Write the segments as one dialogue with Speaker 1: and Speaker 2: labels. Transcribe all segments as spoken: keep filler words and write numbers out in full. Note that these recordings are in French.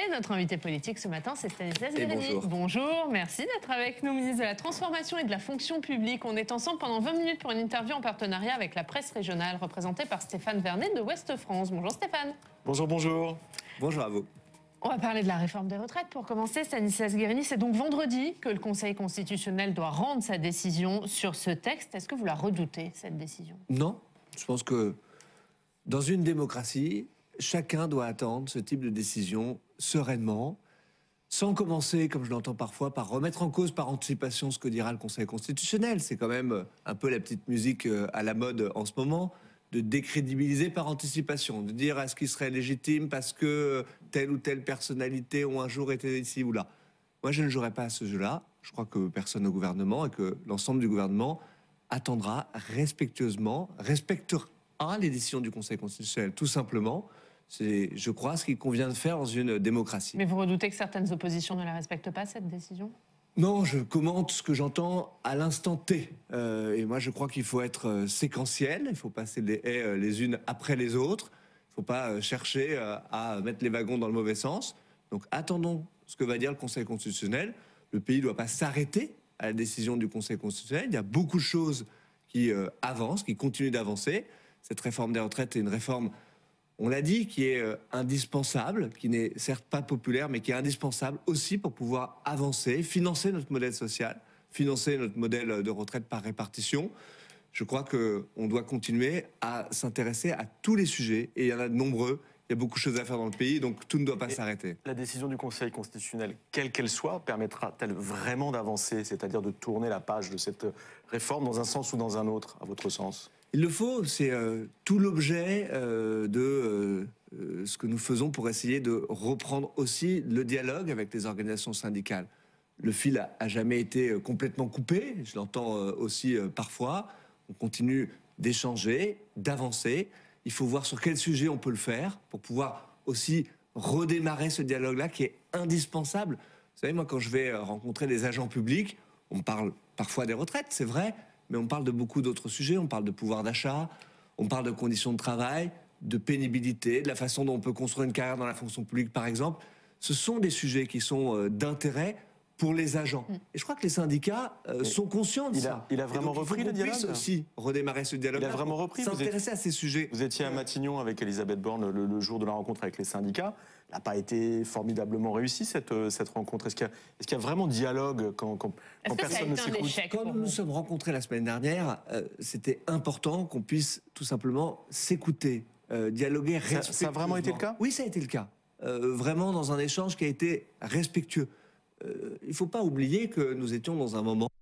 Speaker 1: Et notre invité politique ce matin, c'est Stanislas Guerini.
Speaker 2: Bonjour.
Speaker 1: Bonjour, merci d'être avec nous, ministre de la Transformation et de la Fonction publique. On est ensemble pendant vingt minutes pour une interview en partenariat avec la presse régionale, représentée par Stéphane Vernet de Ouest France. Bonjour Stéphane.
Speaker 3: Bonjour, bonjour.
Speaker 2: Bonjour à vous.
Speaker 1: On va parler de la réforme des retraites. Pour commencer, Stanislas Guerini, c'est donc vendredi que le Conseil constitutionnel doit rendre sa décision sur ce texte. Est-ce que vous la redoutez, cette décision?
Speaker 2: Non, je pense que dans une démocratie, chacun doit attendre ce type de décision sereinement, sans commencer, comme je l'entends parfois, par remettre en cause par anticipation ce que dira le Conseil constitutionnel. C'est quand même un peu la petite musique à la mode en ce moment, de décrédibiliser par anticipation, de dire est-ce qu'il serait légitime parce que telle ou telle personnalité ont un jour été ici ou là. Moi, je ne jouerai pas à ce jeu-là. Je crois que personne au gouvernement et que l'ensemble du gouvernement attendra respectueusement, respectera les décisions du Conseil constitutionnel, tout simplement. C'est, je crois, ce qu'il convient de faire dans une démocratie.
Speaker 1: Mais vous redoutez que certaines oppositions ne la respectent pas, cette décision?
Speaker 2: Non, je commente ce que j'entends à l'instant T. Euh, et moi, je crois qu'il faut être séquentiel. Il faut passer les haies les unes après les autres. Il ne faut pas chercher à mettre les wagons dans le mauvais sens. Donc, attendons ce que va dire le Conseil constitutionnel. Le pays ne doit pas s'arrêter à la décision du Conseil constitutionnel. Il y a beaucoup de choses qui euh, avancent, qui continuent d'avancer. Cette réforme des retraites est une réforme, on l'a dit, qui est euh, indispensable, qui n'est certes pas populaire, mais qui est indispensable aussi pour pouvoir avancer, financer notre modèle social, financer notre modèle de retraite par répartition. Je crois qu'on doit continuer à s'intéresser à tous les sujets, et il y en a de nombreux. Il y a beaucoup de choses à faire dans le pays, donc tout ne doit pas s'arrêter.
Speaker 3: La décision du Conseil constitutionnel, quelle qu'elle soit, permettra-t-elle vraiment d'avancer, c'est-à-dire de tourner la page de cette réforme dans un sens ou dans un autre, à votre sens ?
Speaker 2: Il le faut, c'est euh, tout l'objet euh, de euh, euh, ce que nous faisons pour essayer de reprendre aussi le dialogue avec les organisations syndicales. Le fil a, a jamais été complètement coupé, je l'entends euh, aussi euh, parfois. On continue d'échanger, d'avancer. Il faut voir sur quel sujet on peut le faire pour pouvoir aussi redémarrer ce dialogue-là qui est indispensable. Vous savez, moi, quand je vais rencontrer des agents publics, on me parle parfois des retraites, c'est vrai, mais on parle de beaucoup d'autres sujets. On parle de pouvoir d'achat, on parle de conditions de travail, de pénibilité, de la façon dont on peut construire une carrière dans la fonction publique, par exemple. Ce sont des sujets qui sont d'intérêt pour les agents. Et je crois que les syndicats euh, sont conscients de
Speaker 3: il
Speaker 2: ça.
Speaker 3: A, il a vraiment
Speaker 2: donc,
Speaker 3: repris le dialogue.
Speaker 2: Il faut aussi redémarrer ce dialogue.
Speaker 3: Il a vraiment repris.
Speaker 2: S'intéresser à ces sujets.
Speaker 3: Vous étiez à Matignon avec Elisabeth Borne le, le jour de la rencontre avec les syndicats. Elle n'a pas été formidablement réussie cette, cette rencontre. Est-ce qu'il y, est qu'il y a vraiment dialogue quand, quand, quand personne ne s'écoute?
Speaker 2: Quand nous nous sommes rencontrés la semaine dernière, euh, c'était important qu'on puisse tout simplement s'écouter, euh, dialoguer respectueusement.
Speaker 3: Ça, ça a vraiment été le cas?
Speaker 2: Oui, ça a été le cas. Euh, vraiment dans un échange qui a été respectueux. Euh, il ne faut pas oublier que nous étions dans un moment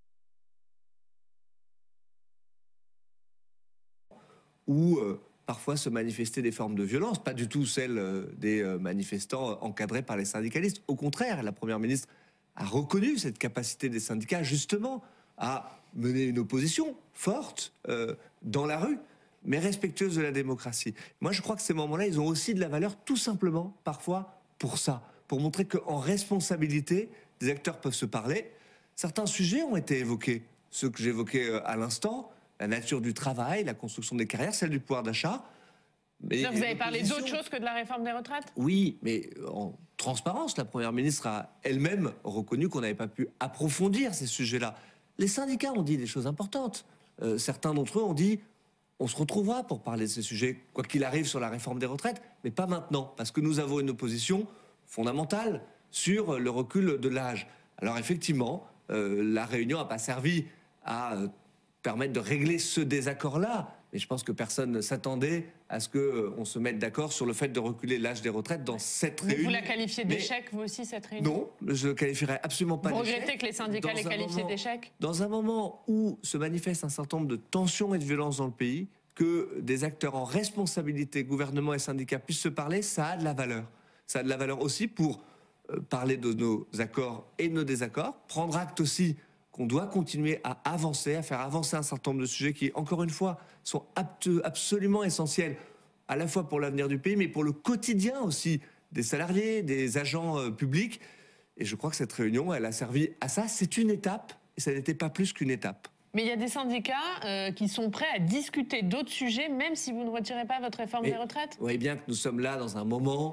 Speaker 2: où euh, parfois se manifestaient des formes de violence, pas du tout celles euh, des euh, manifestants encadrés par les syndicalistes. Au contraire, la Première ministre a reconnu cette capacité des syndicats justement à mener une opposition forte euh, dans la rue, mais respectueuse de la démocratie. Moi, je crois que ces moments-là, ils ont aussi de la valeur tout simplement, parfois, pour ça, pour montrer qu'en responsabilité, des acteurs peuvent se parler. Certains sujets ont été évoqués, ceux que j'évoquais à l'instant, la nature du travail, la construction des carrières, celle du pouvoir d'achat.
Speaker 1: Mais vous avez parlé d'autre chose que de la réforme des retraites?
Speaker 2: Oui, mais en transparence, la Première ministre a elle-même reconnu qu'on n'avait pas pu approfondir ces sujets-là. Les syndicats ont dit des choses importantes. Euh, certains d'entre eux ont dit on se retrouvera pour parler de ces sujets, quoi qu'il arrive sur la réforme des retraites, mais pas maintenant, parce que nous avons une opposition fondamentale sur le recul de l'âge. Alors effectivement, euh, la réunion n'a pas servi à euh, permettre de régler ce désaccord-là, mais je pense que personne ne s'attendait à ce qu'on euh, se mette d'accord sur le fait de reculer l'âge des retraites dans cette
Speaker 1: mais
Speaker 2: réunion.
Speaker 1: Vous la qualifiez d'échec, vous aussi, cette réunion?
Speaker 2: Non, je ne qualifierais absolument pas d'échec.
Speaker 1: Vous regrettez que les syndicats les qualifient d'échec?
Speaker 2: Dans un moment où se manifeste un certain nombre de tensions et de violences dans le pays, que des acteurs en responsabilité, gouvernement et syndicats, puissent se parler, ça a de la valeur. Ça a de la valeur aussi pour parler de nos accords et de nos désaccords, prendre acte aussi qu'on doit continuer à avancer, à faire avancer un certain nombre de sujets qui, encore une fois, sont absolument essentiels, à la fois pour l'avenir du pays, mais pour le quotidien aussi des salariés, des agents publics. Et je crois que cette réunion, elle a servi à ça. C'est une étape, et ça n'était pas plus qu'une étape.
Speaker 1: Mais il y a des syndicats euh, qui sont prêts à discuter d'autres sujets, même si vous ne retirez pas votre réforme
Speaker 2: mais,
Speaker 1: des retraites?
Speaker 2: Vous voyez bien que nous sommes là dans un moment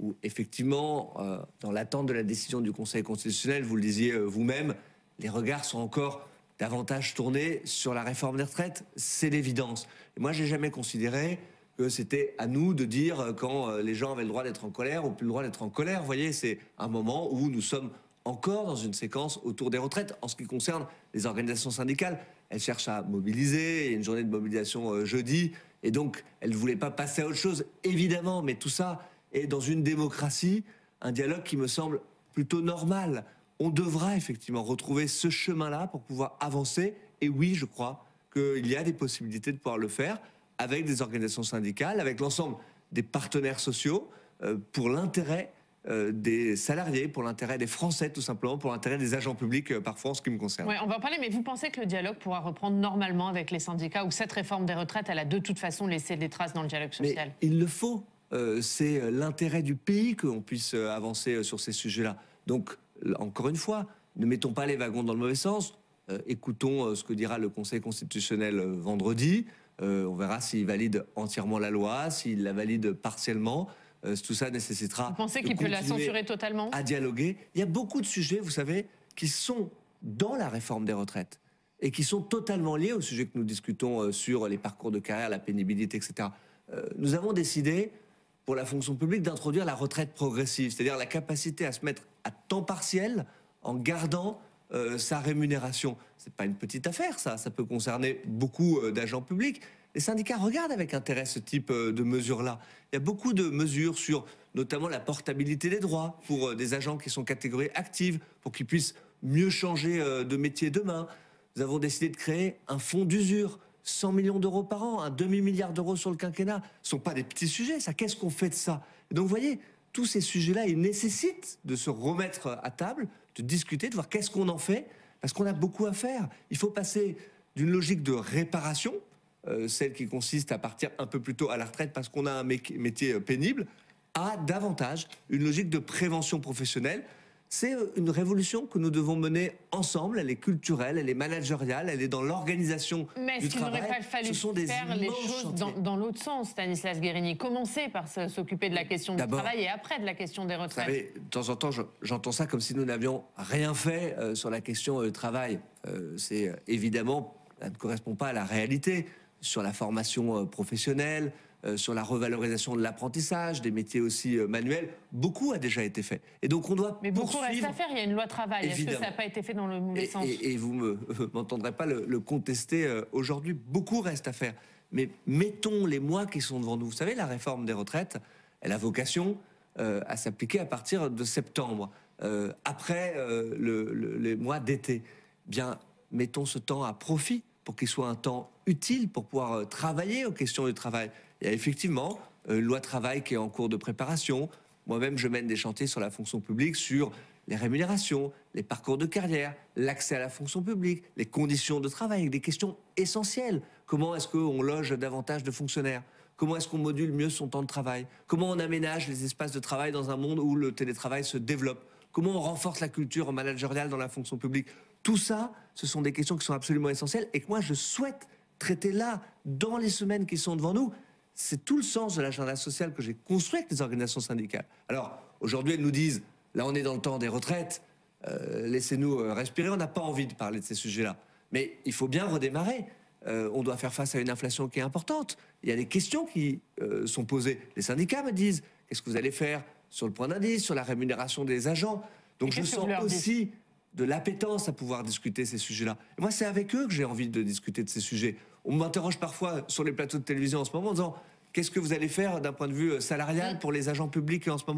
Speaker 2: où effectivement, euh, dans l'attente de la décision du Conseil constitutionnel, vous le disiez euh, vous-même, les regards sont encore davantage tournés sur la réforme des retraites. C'est l'évidence. Et moi, j'ai jamais considéré que c'était à nous de dire quand les gens avaient le droit d'être en colère ou plus le droit d'être en colère. Vous voyez, c'est un moment où nous sommes encore dans une séquence autour des retraites. En ce qui concerne les organisations syndicales, elles cherchent à mobiliser. Il y a une journée de mobilisation euh, jeudi. Et donc, elles ne voulaient pas passer à autre chose, évidemment. Mais tout ça est dans une démocratie, un dialogue qui me semble plutôt normal. On devra effectivement retrouver ce chemin-là pour pouvoir avancer. Et oui, je crois qu'il y a des possibilités de pouvoir le faire avec des organisations syndicales, avec l'ensemble des partenaires sociaux, euh, pour l'intérêt euh, des salariés, pour l'intérêt des Français tout simplement, pour l'intérêt des agents publics euh, parfois en ce qui me concerne.
Speaker 1: Ouais, on va en parler, mais vous pensez que le dialogue pourra reprendre normalement avec les syndicats, ou cette réforme des retraites, elle a de toute façon laissé des traces dans le dialogue social?
Speaker 2: Mais il le faut. Euh, c'est l'intérêt du pays qu'on puisse avancer sur ces sujets-là. Donc, encore une fois, ne mettons pas les wagons dans le mauvais sens. Euh, écoutons euh, ce que dira le Conseil constitutionnel euh, vendredi. Euh, on verra s'il valide entièrement la loi, s'il la valide partiellement. Euh, tout ça nécessitera.
Speaker 1: Vous pensez qu'il peut la censurer totalement?
Speaker 2: À dialoguer. Il y a beaucoup de sujets, vous savez, qui sont dans la réforme des retraites et qui sont totalement liés au sujet que nous discutons euh, sur les parcours de carrière, la pénibilité, et cetera. Euh, nous avons décidé, pour la fonction publique, d'introduire la retraite progressive, c'est-à-dire la capacité à se mettre à temps partiel en gardant euh, sa rémunération. C'est pas une petite affaire, ça. Ça peut concerner beaucoup euh, d'agents publics. Les syndicats regardent avec intérêt ce type euh, de mesures-là. Il y a beaucoup de mesures sur, notamment, la portabilité des droits pour euh, des agents qui sont catégorie active, pour qu'ils puissent mieux changer euh, de métier demain. Nous avons décidé de créer un fonds d'usure, cent millions d'euros par an, un demi-milliard d'euros sur le quinquennat. Ce ne sont pas des petits sujets, ça. Qu'est-ce qu'on fait de ça? Et donc, vous voyez, tous ces sujets-là, ils nécessitent de se remettre à table, de discuter, de voir qu'est-ce qu'on en fait, parce qu'on a beaucoup à faire. Il faut passer d'une logique de réparation, euh, celle qui consiste à partir un peu plus tôt à la retraite parce qu'on a un métier pénible, à davantage une logique de prévention professionnelle. C'est une révolution que nous devons mener ensemble. Elle est culturelle, elle est managériale, elle est dans l'organisation du travail.
Speaker 1: Mais est-ce qu'il n'aurait pas fallu faire les choses dans, dans l'autre sens, Stanislas Guerini? Commencer par s'occuper de la question du travail et après de la question des retraites.
Speaker 2: Vous savez, de temps en temps, j'entends ça comme si nous n'avions rien fait euh, sur la question du travail. Euh, C'est euh, évidemment, ça ne correspond pas à la réalité. Sur la formation euh, professionnelle, Euh, sur la revalorisation de l'apprentissage, des métiers aussi euh, manuels, beaucoup a déjà été fait. Et donc on doit
Speaker 1: Mais beaucoup
Speaker 2: poursuivre.
Speaker 1: reste à faire, il y a une loi travail. Est-ce que ça n'a pas été fait dans le mauvais
Speaker 2: et,
Speaker 1: sens?
Speaker 2: Et, et vous ne m'entendrez pas le, le contester euh, aujourd'hui, beaucoup reste à faire. Mais mettons les mois qui sont devant nous. Vous savez, la réforme des retraites, elle a vocation euh, à s'appliquer à partir de septembre, euh, après euh, le, le, les mois d'été. Bien, mettons ce temps à profit pour qu'il soit un temps utile pour pouvoir euh, travailler aux questions du travail. Il y a effectivement une loi travail qui est en cours de préparation. Moi-même, je mène des chantiers sur la fonction publique, sur les rémunérations, les parcours de carrière, l'accès à la fonction publique, les conditions de travail, des questions essentielles. Comment est-ce qu'on loge davantage de fonctionnaires? Comment est-ce qu'on module mieux son temps de travail? Comment on aménage les espaces de travail dans un monde où le télétravail se développe? Comment on renforce la culture managériale dans la fonction publique? Tout ça, ce sont des questions qui sont absolument essentielles et que moi, je souhaite traiter là, dans les semaines qui sont devant nous. C'est tout le sens de l'agenda social que j'ai construit avec les organisations syndicales. Alors, aujourd'hui, elles nous disent, là, on est dans le temps des retraites, euh, laissez-nous euh, respirer, on n'a pas envie de parler de ces sujets-là. Mais il faut bien redémarrer. Euh, on doit faire face à une inflation qui est importante. Il y a des questions qui euh, sont posées. Les syndicats me disent, qu'est-ce que vous allez faire sur le point d'indice, sur la rémunération des agents? Donc je sens aussi de l'appétence à pouvoir discuter ces sujets-là. Et moi, c'est avec eux que j'ai envie de discuter de ces sujets. On m'interroge parfois sur les plateaux de télévision en ce moment en disant « Qu'est-ce que vous allez faire d'un point de vue salarial pour les agents publics en ce moment ?»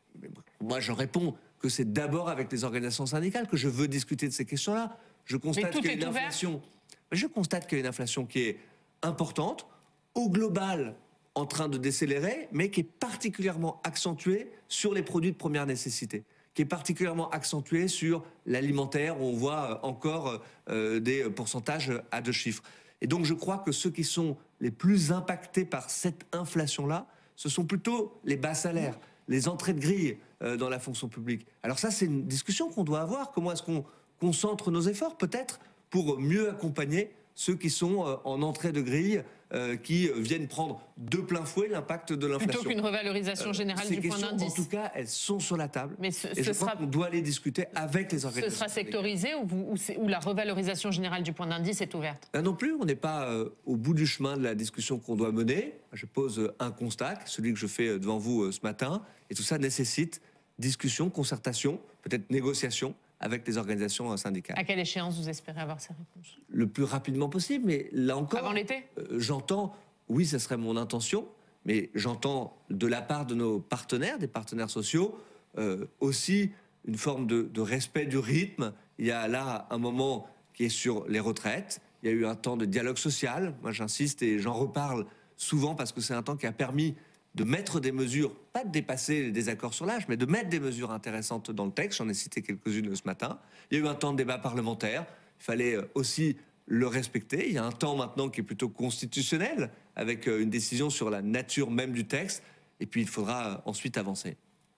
Speaker 2: Moi, je réponds que c'est d'abord avec les organisations syndicales que je veux discuter de ces questions-là. Je constate qu'il y a une inflation. Je constate qu'il y a une inflation qui est importante, au global en train de décélérer, mais qui est particulièrement accentuée sur les produits de première nécessité, qui est particulièrement accentuée sur l'alimentaire, où on voit encore euh, des pourcentages à deux chiffres. Et donc je crois que ceux qui sont les plus impactés par cette inflation-là, ce sont plutôt les bas salaires, les entrées de grille euh, dans la fonction publique. Alors ça, c'est une discussion qu'on doit avoir. Comment est-ce qu'on concentre nos efforts, peut-être, pour mieux accompagner ceux qui sont euh, en entrée de grille euh, qui viennent prendre de plein fouet l'impact de l'inflation.
Speaker 1: Plutôt qu'une revalorisation générale
Speaker 2: euh,
Speaker 1: du point d'indice.
Speaker 2: En tout cas, elles sont sur la table.
Speaker 1: Mais ce,
Speaker 2: et
Speaker 1: ce
Speaker 2: je
Speaker 1: sera...
Speaker 2: crois qu'on doit les discuter avec les organisations.
Speaker 1: Ce sera sectorisé ou, vous, ou, ou la revalorisation générale du point d'indice est ouverte?
Speaker 2: Là non plus, on n'est pas euh, au bout du chemin de la discussion qu'on doit mener. Je pose euh, un constat, celui que je fais euh, devant vous euh, ce matin, et tout ça nécessite discussion, concertation, peut-être négociation avec les organisations syndicales.
Speaker 1: À quelle échéance vous espérez avoir ces réponses?
Speaker 2: Le plus rapidement possible, mais là encore...
Speaker 1: Avant l'été
Speaker 2: euh, J'entends, oui, ce serait mon intention, mais j'entends de la part de nos partenaires, des partenaires sociaux, euh, aussi une forme de, de respect du rythme. Il y a là un moment qui est sur les retraites, il y a eu un temps de dialogue social, moi j'insiste et j'en reparle souvent parce que c'est un temps qui a permis de mettre des mesures, pas de dépasser les désaccords sur l'âge, mais de mettre des mesures intéressantes dans le texte. J'en ai cité quelques-unes ce matin. Il y a eu un temps de débat parlementaire. Il fallait aussi le respecter. Il y a un temps maintenant qui est plutôt constitutionnel, avec une décision sur la nature même du texte. Et puis, il faudra ensuite avancer.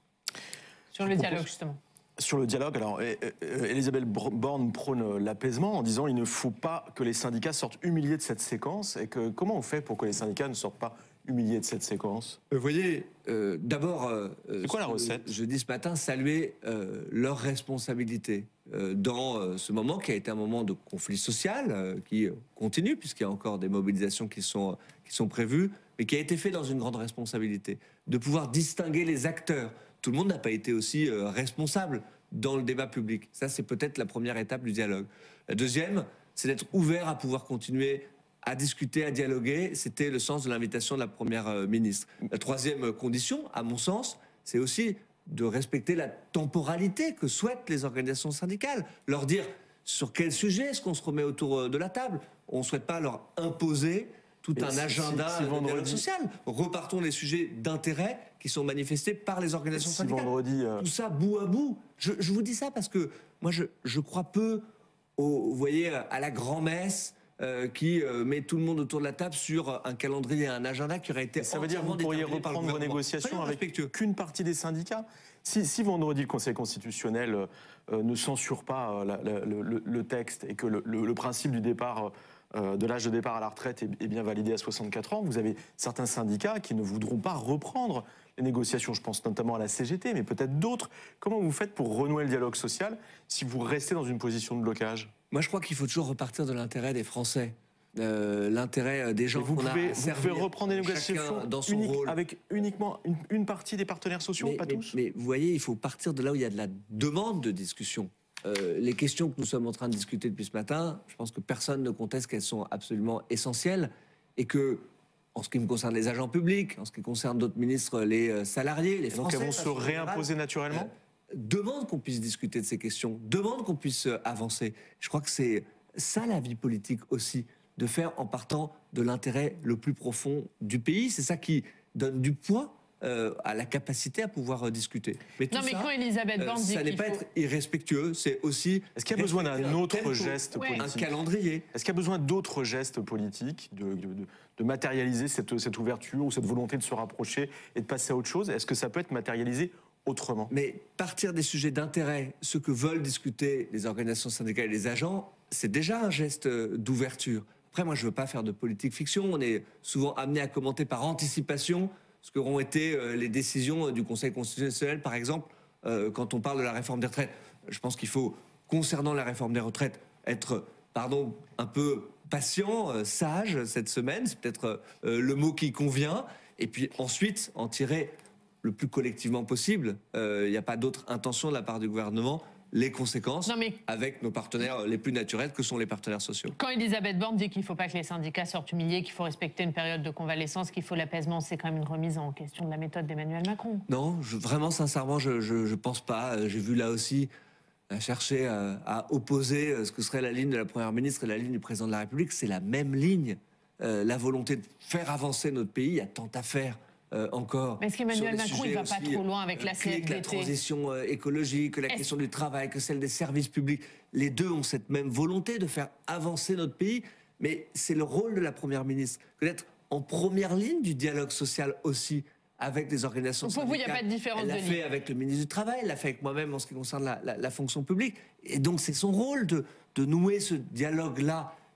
Speaker 1: Sur le dialogue, justement.
Speaker 3: Sur le dialogue, alors Elisabeth Borne prône l'apaisement en disant il ne faut pas que les syndicats sortent humiliés de cette séquence. Et que, comment on fait pour que les syndicats ne sortent pas humiliés de cette séquence?
Speaker 2: Vous voyez, euh, d'abord, euh,
Speaker 3: c'est quoi la recette?
Speaker 2: Je dis ce matin, saluer euh, leur responsabilité euh, dans euh, ce moment qui a été un moment de conflit social, euh, qui continue, puisqu'il y a encore des mobilisations qui sont, qui sont prévues, mais qui a été fait dans une grande responsabilité, de pouvoir distinguer les acteurs. Tout le monde n'a pas été aussi euh, responsable dans le débat public. Ça, c'est peut-être la première étape du dialogue. La deuxième, c'est d'être ouvert à pouvoir continuer à discuter, à dialoguer. C'était le sens de l'invitation de la Première ministre. La troisième condition, à mon sens, c'est aussi de respecter la temporalité que souhaitent les organisations syndicales. Leur dire sur quel sujet est-ce qu'on se remet autour de la table. On ne souhaite pas leur imposer tout
Speaker 3: Et
Speaker 2: un
Speaker 3: si,
Speaker 2: agenda
Speaker 3: si, si
Speaker 2: de dialogue
Speaker 3: vendredi...
Speaker 2: social. Repartons des sujets d'intérêt qui sont manifestés par les organisations
Speaker 3: si
Speaker 2: syndicales.
Speaker 3: Vendredi, euh...
Speaker 2: Tout ça bout à bout. Je, je vous dis ça parce que moi, je, je crois peu, au, vous voyez, à la grand-messe, Euh, qui euh, met tout le monde autour de la table sur un calendrier, un agenda qui aurait été...
Speaker 3: Ça veut dire que vous pourriez reprendre vos négociations avec qu'une partie des syndicats. Si, si vendredi, le Conseil constitutionnel euh, ne censure pas euh, la, la, le, le texte et que le, le, le principe du départ, euh, de l'âge de départ à la retraite est, est bien validé à soixante-quatre ans, vous avez certains syndicats qui ne voudront pas reprendre les négociations. Je pense notamment à la C G T, mais peut-être d'autres. Comment vous faites pour renouer le dialogue social si vous restez dans une position de blocage ?
Speaker 2: Moi, je crois qu'il faut toujours repartir de l'intérêt des Français, euh, l'intérêt des gens qu'on a
Speaker 3: Vous pouvez reprendre les négociations
Speaker 2: dans son
Speaker 3: unique,
Speaker 2: rôle.
Speaker 3: avec uniquement une, une partie des partenaires sociaux,
Speaker 2: mais,
Speaker 3: pas
Speaker 2: mais,
Speaker 3: tous.
Speaker 2: Mais vous voyez, il faut partir de là où il y a de la demande de discussion. Euh, les questions que nous sommes en train de discuter depuis ce matin, je pense que personne ne conteste qu'elles sont absolument essentielles et que, en ce qui me concerne les agents publics, en ce qui concerne d'autres ministres, les salariés, les Français...
Speaker 3: Donc elles vont se réimposer naturellement
Speaker 2: euh, demande qu'on puisse discuter de ces questions, demande qu'on puisse avancer. Je crois que c'est ça la vie politique aussi, de faire en partant de l'intérêt le plus profond du pays. C'est ça qui donne du poids euh, à la capacité à pouvoir euh, discuter.
Speaker 1: Mais non, mais
Speaker 2: ça,
Speaker 1: quand Elisabeth Borne
Speaker 2: euh,
Speaker 1: dit
Speaker 2: ça n'est pas
Speaker 1: faut...
Speaker 2: être irréspectueux, c'est aussi...
Speaker 3: Est-ce qu'il y a besoin d'un autre tempo, geste
Speaker 1: ouais.
Speaker 3: politique?
Speaker 2: Un calendrier.
Speaker 3: Est-ce qu'il y a besoin d'autres gestes politiques, de, de, de, de matérialiser cette, cette ouverture ou cette volonté de se rapprocher et de passer à autre chose? Est-ce que ça peut être matérialisé autrement?
Speaker 2: Mais partir des sujets d'intérêt, ce que veulent discuter les organisations syndicales et les agents, c'est déjà un geste d'ouverture. Après, moi, je ne veux pas faire de politique fiction. On est souvent amené à commenter par anticipation ce qu'auront été les décisions du Conseil constitutionnel, par exemple, euh, quand on parle de la réforme des retraites. Je pense qu'il faut, concernant la réforme des retraites, être, pardon, un peu patient, euh, sage cette semaine. C'est peut-être euh, le mot qui convient. Et puis ensuite, en tirer le plus collectivement possible, il euh, n'y a pas d'autre intention de la part du gouvernement, les conséquences non mais... avec nos partenaires les plus naturels que sont les partenaires sociaux.
Speaker 1: Quand Elisabeth Borne dit qu'il ne faut pas que les syndicats sortent humiliés, qu'il faut respecter une période de convalescence, qu'il faut l'apaisement, c'est quand même une remise en question de la méthode d'Emmanuel Macron.
Speaker 2: Non, je, vraiment sincèrement, je ne pense pas. J'ai vu là aussi à chercher à, à opposer ce que serait la ligne de la Première ministre et la ligne du Président de la République. C'est la même ligne. Euh, la volonté de faire avancer notre pays, il y a tant à faire. Euh, encore.
Speaker 1: Mais est-ce qu'Emmanuel Macron il va pas trop loin avec la C F D T?
Speaker 2: Que la transition euh, écologique, que la question du travail, que celle des services publics, les deux ont cette même volonté de faire avancer notre pays. Mais c'est le rôle de la Première ministre d'être en première ligne du dialogue social aussi avec des organisations
Speaker 1: syndicales. Pour vous, il n'y a pas de différence de ligne.
Speaker 2: Elle l'a fait avec le ministre du Travail, elle l'a fait avec moi-même en ce qui concerne la, la, la fonction publique. Et donc c'est son rôle de, de nouer ce dialogue-là.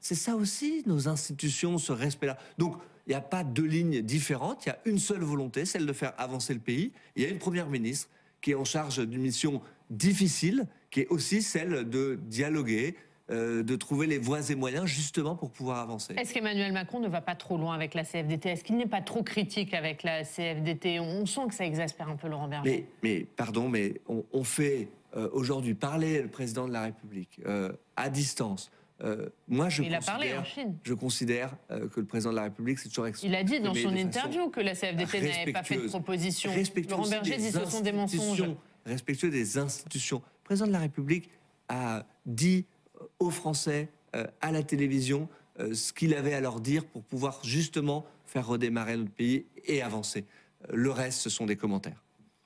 Speaker 2: C'est ça aussi, nos institutions, ce respect-là. Donc, il n'y a pas deux lignes différentes, il y a une seule volonté, celle de faire avancer le pays. Il y a une première ministre qui est en charge d'une mission difficile, qui est aussi celle de dialoguer, euh, de trouver les voies et moyens justement pour pouvoir avancer.
Speaker 1: Est-ce qu'Emmanuel Macron ne va pas trop loin avec la C F D T? Est-ce qu'il n'est pas trop critique avec la C F D T? On sent que ça exaspère un peu Laurent Berger.
Speaker 2: Mais, mais pardon, mais on, on fait euh, aujourd'hui parler le président de la République euh, à distance. Euh, moi, je
Speaker 1: il a parlé en Chine.
Speaker 2: Je considère euh, que le président de la République, c'est toujours
Speaker 1: Il a dit dans son interview que la C F D T n'avait pas fait de proposition. Laurent Berger dit que ce sont des mensonges.
Speaker 2: Respectueux des institutions. Le président de la République a dit aux Français, euh, à la télévision, euh, ce qu'il avait à leur dire pour pouvoir justement faire redémarrer notre pays et avancer. Le reste, ce sont des commentaires.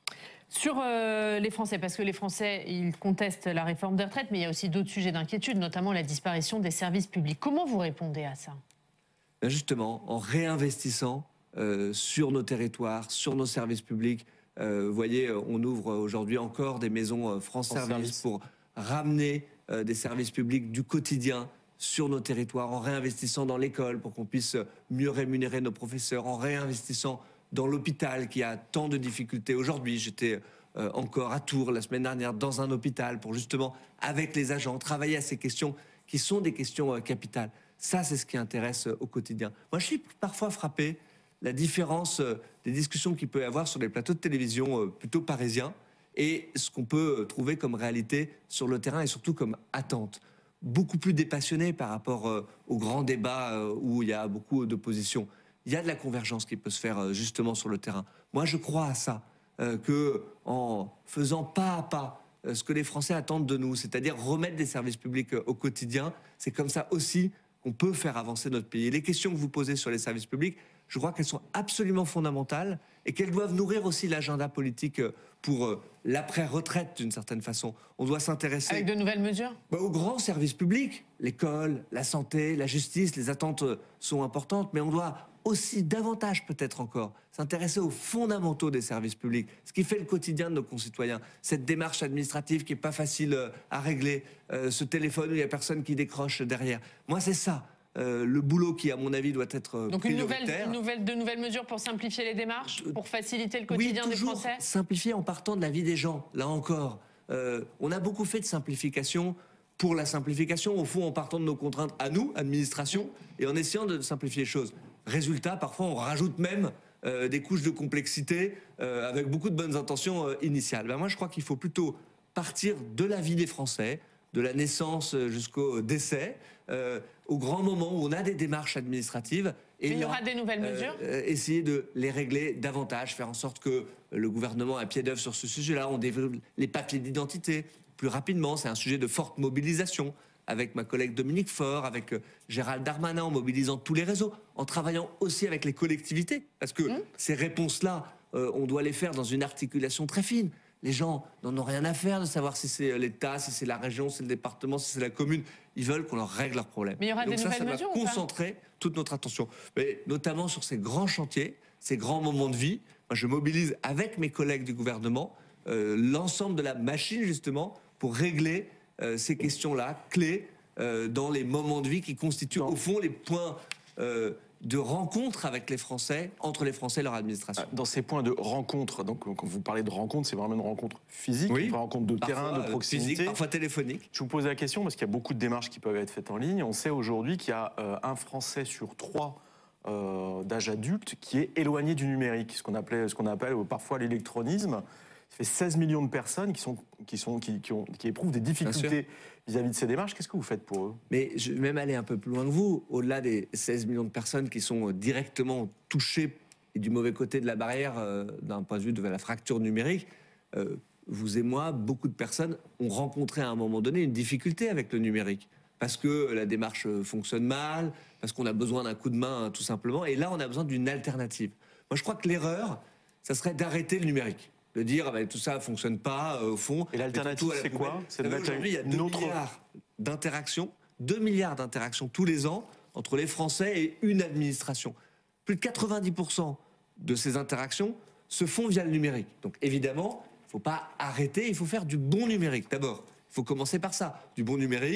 Speaker 1: Sur euh, les Français, parce que les Français, ils contestent la réforme des retraites, mais il y a aussi d'autres sujets d'inquiétude, notamment la disparition des services publics. Comment vous répondez à ça?
Speaker 2: Ben justement, en réinvestissant euh, sur nos territoires, sur nos services publics. Euh, vous voyez, on ouvre aujourd'hui encore des maisons euh, France Service, Service pour ramener euh, des services publics du quotidien sur nos territoires, en réinvestissant dans l'école pour qu'on puisse mieux rémunérer nos professeurs, en réinvestissant dans l'hôpital qui a tant de difficultés. Aujourd'hui, j'étais euh, encore à Tours la semaine dernière dans un hôpital pour justement, avec les agents, travailler à ces questions qui sont des questions euh, capitales. Ça, c'est ce qui intéresse euh, au quotidien. Moi, je suis parfois frappé la différence euh, des discussions qu'il peut y avoir sur les plateaux de télévision euh, plutôt parisiens et ce qu'on peut trouver comme réalité sur le terrain et surtout comme attente. Beaucoup plus dépassionné par rapport euh, aux grands débats euh, où il y a beaucoup d'opposition. Il y a de la convergence qui peut se faire justement sur le terrain. Moi, je crois à ça, euh, que en faisant pas à pas euh, ce que les Français attendent de nous, c'est-à-dire remettre des services publics euh, au quotidien, c'est comme ça aussi qu'on peut faire avancer notre pays. Et les questions que vous posez sur les services publics, je crois qu'elles sont absolument fondamentales et qu'elles doivent nourrir aussi l'agenda politique pour euh, l'après-retraite d'une certaine façon. On doit s'intéresser...
Speaker 1: Avec de nouvelles mesures
Speaker 2: bah, aux grands services publics, l'école, la santé, la justice, les attentes sont importantes, mais on doit aussi davantage peut-être encore s'intéresser aux fondamentaux des services publics, ce qui fait le quotidien de nos concitoyens, cette démarche administrative qui n'est pas facile à régler, euh, ce téléphone où il n'y a personne qui décroche derrière. Moi, c'est ça. Euh, le boulot qui, à mon avis, doit être
Speaker 1: Donc une nouvelle, une nouvelle, de nouvelles mesures pour simplifier les démarches, pour faciliter le quotidien
Speaker 2: oui,
Speaker 1: des Français.
Speaker 2: Simplifier en partant de la vie des gens, là encore. Euh, on a beaucoup fait de simplification pour la simplification, au fond, en partant de nos contraintes à nous, administration, et en essayant de simplifier les choses. Résultat, parfois, on rajoute même euh, des couches de complexité euh, avec beaucoup de bonnes intentions euh, initiales. Ben, moi, je crois qu'il faut plutôt partir de la vie des Français, de la naissance jusqu'au décès, euh, au grand moment où on a des démarches administratives.
Speaker 1: Et il y aura des nouvelles mesures
Speaker 2: euh, Essayer de les régler davantage, faire en sorte que le gouvernement a pied d'œuvre sur ce sujet-là. On développe les papiers d'identité plus rapidement. C'est un sujet de forte mobilisation avec ma collègue Dominique Faure, avec euh, Gérald Darmanin, en mobilisant tous les réseaux, en travaillant aussi avec les collectivités. Parce que mmh. ces réponses-là, euh, on doit les faire dans une articulation très fine. Les gens n'en ont rien à faire de savoir si c'est l'État, si c'est la région, si c'est le département, si c'est la commune. Ils veulent qu'on leur règle leurs problèmes.
Speaker 1: Mais il y aura
Speaker 2: donc
Speaker 1: des
Speaker 2: ça,
Speaker 1: nouvelles
Speaker 2: ça
Speaker 1: mesures
Speaker 2: doit concentrer toute notre attention. Mais notamment sur ces grands chantiers, ces grands moments de vie. Moi, je mobilise avec mes collègues du gouvernement euh, l'ensemble de la machine, justement, pour régler euh, ces questions-là, clés, euh, dans les moments de vie qui constituent, non. au fond, les points... Euh, de rencontre avec les Français, entre les Français et leur administration.
Speaker 3: Dans ces points de rencontre, donc quand vous parlez de rencontre, c'est vraiment une rencontre physique,
Speaker 2: oui.
Speaker 3: une rencontre de
Speaker 2: parfois,
Speaker 3: terrain, de proximité.
Speaker 2: Physique, parfois téléphonique.
Speaker 3: Je vous pose la question parce qu'il y a beaucoup de démarches qui peuvent être faites en ligne. On sait aujourd'hui qu'il y a euh, un Français sur trois euh, d'âge adulte qui est éloigné du numérique, ce qu'on appelait, ce qu'on appelle parfois l'électronisme. Ça fait seize millions de personnes qui, sont, qui, sont, qui, qui, ont, qui éprouvent des difficultés vis-à-vis de ces démarches. Qu'est-ce que vous faites pour eux?
Speaker 2: Mais je vais même aller un peu plus loin que vous, au-delà des seize millions de personnes qui sont directement touchées et du mauvais côté de la barrière euh, d'un point de vue de la fracture numérique. Euh, vous et moi, beaucoup de personnes ont rencontré à un moment donné une difficulté avec le numérique. Parce que la démarche fonctionne mal, parce qu'on a besoin d'un coup de main tout simplement. Et là, on a besoin d'une alternative. Moi, je crois que l'erreur, ça serait d'arrêter le numérique. De dire, bah, tout ça ne fonctionne pas, euh, au fond.
Speaker 3: Et l'alternative, c'est quoi?
Speaker 2: Aujourd'hui, il y a deux milliards d'interactions, deux milliards d'interactions tous les ans entre les Français et une administration. Plus de quatre-vingt-dix pour cent de ces interactions se font via le numérique. Donc évidemment, il ne faut pas arrêter, il faut faire du bon numérique. D'abord, il faut commencer par ça. Du bon numérique,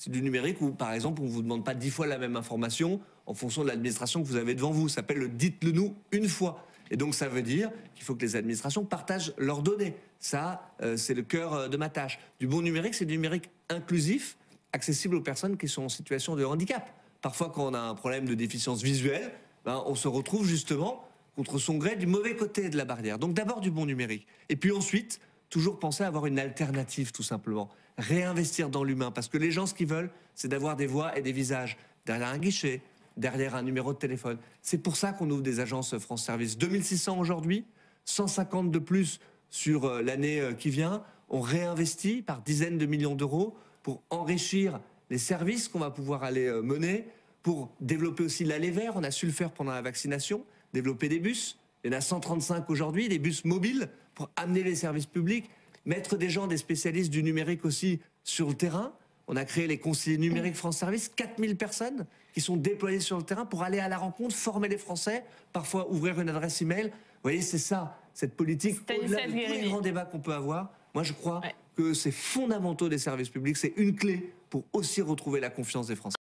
Speaker 2: C'est du numérique où, par exemple, on ne vous demande pas dix fois la même information en fonction de l'administration que vous avez devant vous. Ça s'appelle le « dites-le nous une fois ». Et donc, ça veut dire qu'il faut que les administrations partagent leurs données. Ça, euh, c'est le cœur de ma tâche. Du bon numérique, c'est du numérique inclusif, accessible aux personnes qui sont en situation de handicap. Parfois, quand on a un problème de déficience visuelle, ben, on se retrouve justement, contre son gré, du mauvais côté de la barrière. Donc, d'abord, du bon numérique. Et puis ensuite, toujours penser à avoir une alternative, tout simplement. Réinvestir dans l'humain. Parce que les gens, ce qu'ils veulent, c'est d'avoir des voix et des visages derrière un guichet, derrière un numéro de téléphone. C'est pour ça qu'on ouvre des agences France Service. deux mille six cents aujourd'hui, cent cinquante de plus sur l'année qui vient. On réinvestit par dizaines de millions d'euros pour enrichir les services qu'on va pouvoir aller mener, pour développer aussi l'aller vert. On a su le faire pendant la vaccination, développer des bus. Il y en a cent trente-cinq aujourd'hui, des bus mobiles pour amener les services publics, mettre des gens, des spécialistes du numérique aussi sur le terrain. On a créé les conseillers numériques France Service, quatre mille personnes qui sont déployées sur le terrain pour aller à la rencontre, former les Français, parfois ouvrir une adresse email. Vous voyez, c'est ça, cette politique, au-delà de tous les grands débats qu'on peut avoir. Moi, je crois ouais. que c'est fondamental des services publics, c'est une clé pour aussi retrouver la confiance des Français.